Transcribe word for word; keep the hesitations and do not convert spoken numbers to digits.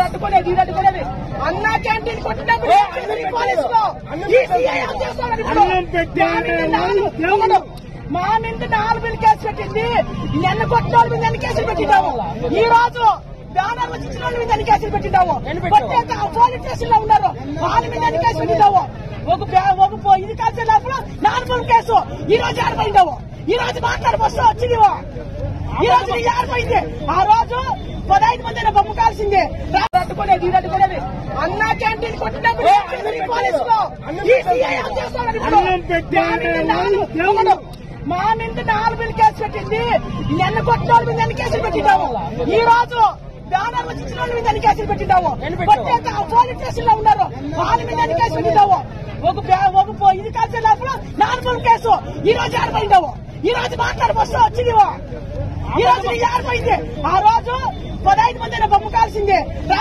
అడ్డుకునేది ఇది అడ్డుకునేది అన్నా క్యాంటీన్ కొట్టినప్పుడు మా మీద నాలుగు కేసు పెట్టింది. నిన్న కొట్టిన వాళ్ళ మీద ఎన్ని కేసులు పెట్టినాము. ఈ రోజు బ్యానర్ వచ్చిన వాళ్ళ మీద ఎన్ని కేసులు పెట్టినాము. పోలీస్ స్టేషన్ లో ఉన్నారు వాళ్ళ మీద ఎన్ని కేసు పెట్టినాము. ఒక ఒక ఇది కలిసే లోపల నాలుగు కేసు ఈ రోజు ఆడిపోయినావు. ఈ రోజు మాట్లాడిపోస్తా వచ్చింది. ఈ రోజు నీ ఆడిపోయింది. ఆ రోజు పదహైదు మంది బొమ్మ కాల్సింది. అడ్డుకునేది ఇది అడ్డుకునేది అన్నా క్యాంటీన్ కొట్టినప్పుడు మా మీద నాలుగు కేసు పెట్టింది. నిన్న కొట్టిన వాళ్ళ మీద ఎన్ని కేసులు పెట్టినాము. ఈ రోజు బ్యానర్ వచ్చిన వాళ్ళ మీద ఎన్ని కేసులు పెట్టినాము. పోలీస్ స్టేషన్ లో ఉన్నారు వాళ్ళ మీద ఎన్ని కేసు పెట్టినావు. ఒక ఒక ఇది కలిసే లోపల నాలుగు కేసు ఈ రోజు ఆడిపోయినావు. ఈ రోజు మాట్లాడిపోస్తా వచ్చింది. ఈ రోజు నీ ఆడిపోయింది. ఆ రోజు పదహైదు మంది బొమ్మ కాల్సింది.